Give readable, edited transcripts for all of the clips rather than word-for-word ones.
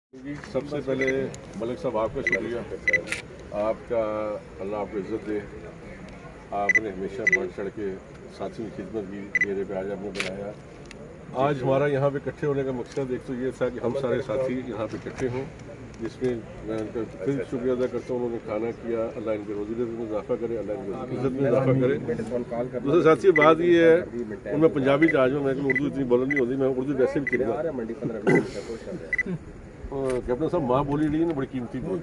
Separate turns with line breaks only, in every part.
जी सबसे पहले मलिक साहब आपका शुक्रिया, आपका अल्लाह आपको इज़्ज़त दे। आपने हमेशा बढ़ चढ़ के साथियों की खिदमत की, मेरे पे आज आपने बनाया। आज हमारा यहाँ पे इकट्ठे होने का मकसद एक तो ये था कि हम सारे साथी यहाँ पे इकट्ठे हों, जिसमें मैं उनका फिर शुक्रिया अदा करता हूँ। उन्होंने खाना किया, अल्लाह इनके रोज़ी में इजाफा करे, अल्लाह इनकी इज़्ज़त में इजाफा करे। दूसरे साथी बात ये है, उनमें पंजाबी आज हूँ, मैं उर्दू इतनी बोलन नहीं होती, मैं उर्दू वैसे भी चलूँगा। कैप्टन साहब माँ बोली रही है ना, बड़ी कीमती बोल,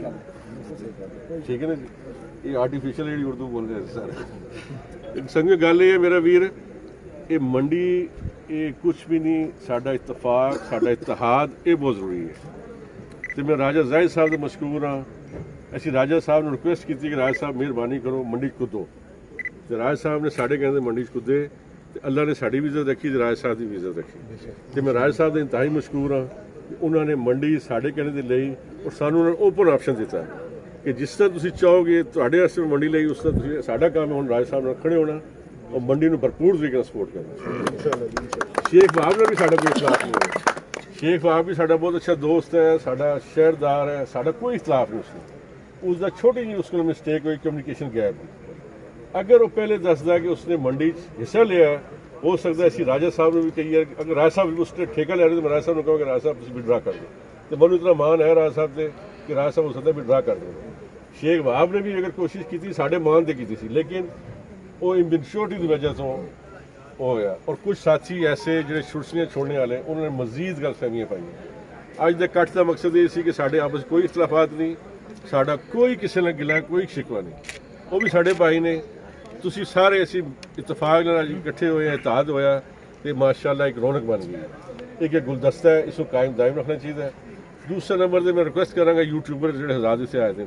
ठीक है ना जी, ये आर्टिफिशियल जी उर्दू बोल रहे हैं सर। संग गल ये मेरा वीर, ये मंडी ये कुछ भी नहीं, साडा इतफाक साडा इतिहाद ये बहुत जरूरी है। तो मैं राजा जाहिद साहब का मशकूर हाँ। असी राजा साहब ने रिक्वेस्ट की कि राजा साहब मेहरबानी करो मंडी कुदो, तो राजा साहब ने साढ़े कहते मंडी कुदे, तो अल्लाह ने साड़ी भी इज्जत रखी, तो राजा साहब की भी इज्जत रखी। तो मैं राजा साहब का इंतहाई मशकूर हाँ, उन्होंने मंडी साढ़े कहने के लिए और सानू उन्होंने ओपन ऑप्शन दिता है कि जिस तरह तुम चाहोगे तुहाडे वास्ते मंडी ली, उस तरह साडा काम है। हम राजा साहब ने खड़े होना और मंडी में भरपूर तरीके सपोर्ट करना। शेख वहाब ने भी साडा कोई इख्तलाफ नहीं है, शेख वहाब भी साडा बहुत अच्छा दोस्त है, साडा शहरदार है, साडा कोई इख्तलाफ नहीं उसने। उसका छोटी जी उसको मिस्टेक हुई, कम्युनिकेशन गैप। अगर वो पहले दसदा कि उसने मंडी हिस्सा लिया, हो सकता है ऐसी राजा साहब ने भी कही है, अगर राजा साहब उसने ठेका ले रहे तो मैं राजा साहब ने कहा कि राजा साहब तुम विड्रा कर दो, तो मैं इतना मान है राजा साहब से कि राजा साहब हो सकता है विड्रा कर दो। शेख वहाब ने भी अगर कोशिश की थी, साढ़े मान से की थी, लेकिन वो इनसिक्योरिटी की वजह से हो गया। और कुछ साथी ऐसे जो छुड़सियाँ छोड़ने वाले, उन्होंने मजीद गलतफहमियाँ पाई। अज तक कट का मकसद ये सी कि साढ़े आपस कोई इख्तलाफात नहीं, साडा कोई किसी ने गिला कोई शिकवा नहीं, वो भी साढ़े भाई ने। तुसी सारे असी इतफाक नाल इकट्ठे हुए हैं, इत्तेहाद होया, तो माशाअल्लाह एक रौनक बन गई। एक गुलदस्ता है, इसको कायम दायम रखना चाहिए। दूसरे नंबर से मैं रिक्वेस्ट करांगा यूट्यूबर जो आज़ादी से आए थे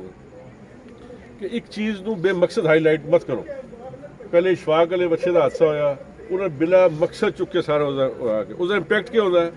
कि एक चीज़ को बेमकसद हाईलाइट मत करो। पहले इशफाक वाले बच्चे का हादसा होया, उन्हें बिला मकसद चुक के सारा उसका इंपैक्ट क्या होता है,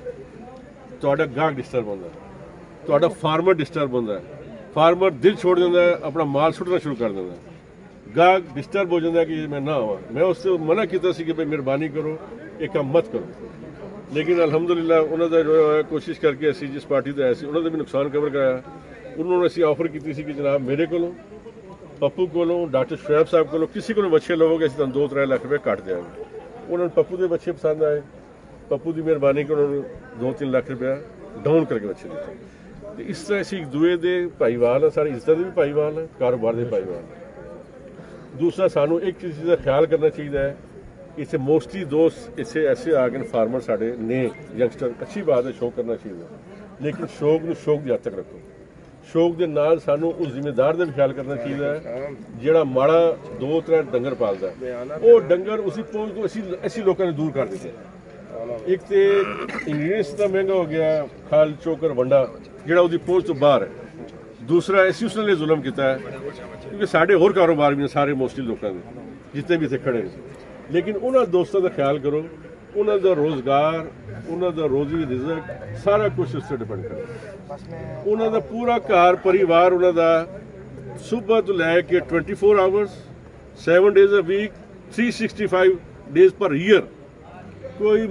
तुहाडा गाहक डिस्टर्ब होता है, तुहाडा फार्मर डिस्टर्ब होता है, फार्मर दिल छोड़ देता है, अपना माल सुटना शुरू कर देता है, गाहक डिस्टर्ब हो जाता है कि मैं ना आवा। मैं उससे मना किया कि भाई मेहरबानी करो ये काम मत करो, लेकिन अलहमदुलिल्लाह उन्होंने जो है कोशिश करके असी जिस पार्टी का ऐसी उन्होंने भी नुकसान कवर कराया। उन्होंने असी ऑफर की थी कि जनाब मेरे को पप्पू को डॉक्टर शुएब साहब को किसी को बच्चे लवोगे असं 2-3 लाख रुपये कट देंगे। उन्होंने पप्पू के बच्चे पसंद आए, पप्पू की मेहरबानी को उन्होंने 2-3 लाख रुपया डाउन करके बच्चे दिए। तो इस तरह असी एक दूए के भाईवाल है, सारी इज्जत भी भाईवाल है, कारोबार के भाईवाल है। दूसरा सानू एक चीज़ का ख्याल करना चाहिए है, इसे मोस्टली दोस्त इसे ऐसे आ गए फार्मर साढ़े ने यंगस्टर, अच्छी बात है, शौक करना चाहिए, लेकिन शौक न शौक की हद तक रखो। शौक के नाल सानू उस जिम्मेदार का भी ख्याल करना चाहिए है जिहड़ा माड़ा 2-3 डंगर पालता है, वो डंगर उसी पहुँच को ऐसी लोगों ने दूर कर दिते। एक तो इंग्रीडियंट्स इतना महंगा हो गया, खल चोकर वंडा जिहड़ा उसकी पहुँच तो बाहर है। दूसरा ऐसी उसने जुल्म किया है, क्योंकि साढ़े होर कारोबार भी ने सारे मोस्टली लोगों के जितने भी इतने खड़े हैं, लेकिन उन्होंने दोस्तों का ख्याल करो, उन्होंने रोज़गार, उन्होंने रोजी रिजक सारा कुछ उससे डिपेंड करता। उन्होंने पूरा घर परिवार उन्होंने सुबह तो लैके 24 hours 7 days a week 365 days per year, कोई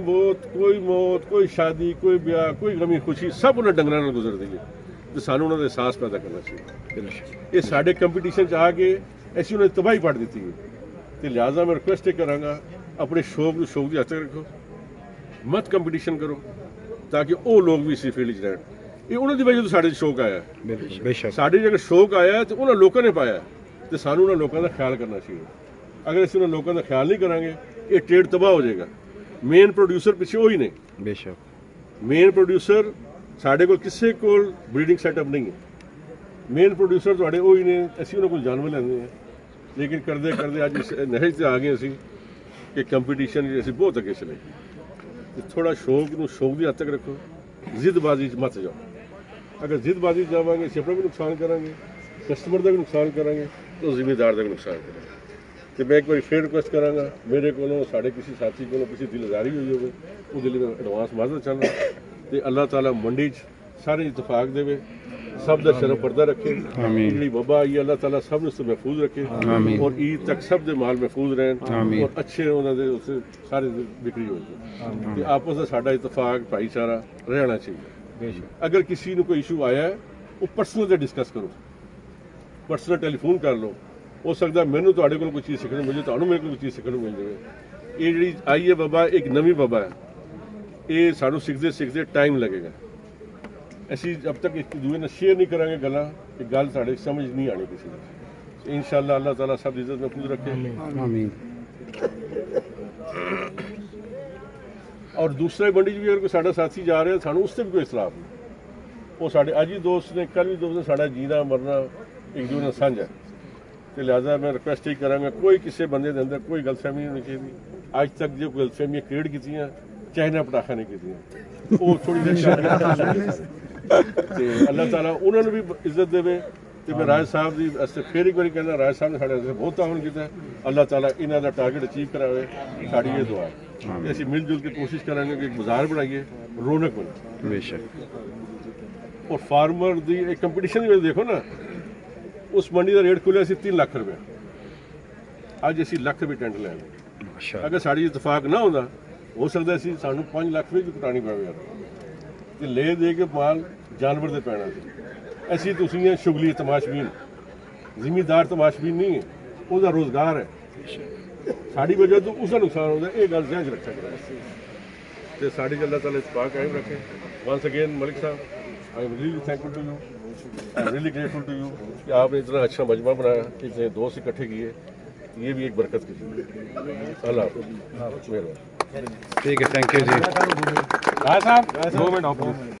मौत कोई शादी कोई ब्याह कोई गमी खुशी सब उन्हें डंगर गुजरती है। तो सानू उन्होंने एहसास पैदा करना चाहिए। ये साढ़े कंपीटीशन च आके ऐसी उन्हें तबाही पड़ दी है। तो लिहाजा मैं रिक्वेस्ट कराँगा अपने शौक की हद तक रखो, मत कंपीटीशन करो, ताकि वो लोग भी इसी फील्ड च रहन। ये उन्होंने वजह तो साढ़े शौक आया, साढ़े अगर शौक आया तो उन्होंने लोगों ने पाया, तो सानू उन्होंने लोगों का ख्याल करना चाहिए। अगर असं उन्होंने लोगों का ख्याल नहीं करांगे ये ट्रेड तबाह हो जाएगा। मेन प्रोड्यूसर पिछे वही ने, बेशक मेन प्रोड्यूसर साढ़े को किसी को ब्रीडिंग सैटअप नहीं है, मेन प्रोड्यूसर थोड़े वही ने, असी उन्होंने कुछ जानवर लेंगे हैं, लेकिन करते करते अज इस नहज से आ गए असी कि कंपीटीशन असी बहुत अगे चले। थोड़ा शौक की हद तक रखो, जिदबाजी मत जाओ। अगर जिदबाजी जावांगे असी अपना भी नुकसान करांगे, कस्टमर का भी नुकसान करांगे, तो जिम्मेदार का भी नुकसान करांगे। तो मैं एक बार फिर रिक्वेस्ट करांगा, मेरे को साढ़े किसी साथी को किसी दिलदारी हुई हो वो लिए मैं एडवांस माजरत चाहना। तो अल्लाह ताला मंडी सारे इतफाक दे, सब का शर्म पर्दा रखे, जी वबा आई अल्लाह ताला सब उससे महफूज रखे, और ईद तक सब के माल महफूज रहन और अच्छे उन्होंने सारे बिक्री हो जाए। आपस में साडा इतफाक भाईचारा रहना चाहिए। अगर किसी ने कोई इशू आया है वो पर्सनल से डिस्कस करो, पर्सनल टेलीफोन कर लो। हो सकता मैनू तुहाडे कोल कोई चीज़ सीखने मिल जाए, तुहानू मेरे कोल कोई चीज़ सीखने मिल जाए। ये जी आई है वबा एक नवी वबा है, ये सानू सीखते सीखते टाइम लगेगा। असी जब तक एक दूसरे ने शेयर नहीं करांगे गल्लां कि गल साढ़े समझ नहीं आनी किसी की। इंशाअल्लाह अल्लाह ताला सब इज्जत महफूज रखे।
आमीन।
और दूसरे मंडी भी अगर कोई साडा साथी जा रहा है सानू उससे भी कोई इखलाफ नहीं, वो साढ़े अज ही दोस्त ने कल भी दोस्त ने साढ़ा जीना मरना एक दूसरे ने साझा। तो लिहाजा मैं रिक्वेस्ट ही करांगा कोई किसी बंदे के अंदर कोई गलतफहमी नहीं होनी चाहिए। अज तक जो गलतफहमियां क्रिएट की चाइना पटाखा नहीं की, वो थोड़ी देर अल्लाह ताला उन्होंने भी इज्जत देवे। तो मैं राज साहब की असते फिर एक बार कहना, राज साहब ने साढ़े बहुत तावन किया, अल्लाह ताला इन्हों का टारगेट अचीव करावे, साड़ी ये दुआ है। असं मिलजुल के कोशिश करेंगे कि एक बाजार बनाइए, रौनक बने
बेशक।
और फार्मर की एक कंपीटिशन भी देखो ना, उस मंडी का रेट खुलिया 3 लाख रुपये, अज असी लाख रुपये टेंट लैने। अगर साड़ी इतफाक ना होता हो सकता सी सानू 5 लाख रुपये भी कटानी पवे यार, तो ले दे के माल जानवर से पैना सी। असी तुसी हैं शुगली तमाशबीन, जिमीदार तमाशबीन नहीं है, उसका रोजगार है, साड़ी वजह तो उसका नुकसान होता है। ये गल ध्यान रखा करें तो साड़ी अल्लाह ताला इत्तेफाक कायम रखे। वंस अगेन मलिक साहब, I am really thankful to you, I am really grateful to you कि आपने इतना अच्छा मजमा बनाया, इतने दोस्त इकट्ठे किए, ये भी एक बरकत की चीज़। अल्लाह हाफ़िज़, मेहरबानी।
ठीक है, थैंक यू जी।
साहब 2 मिनट आप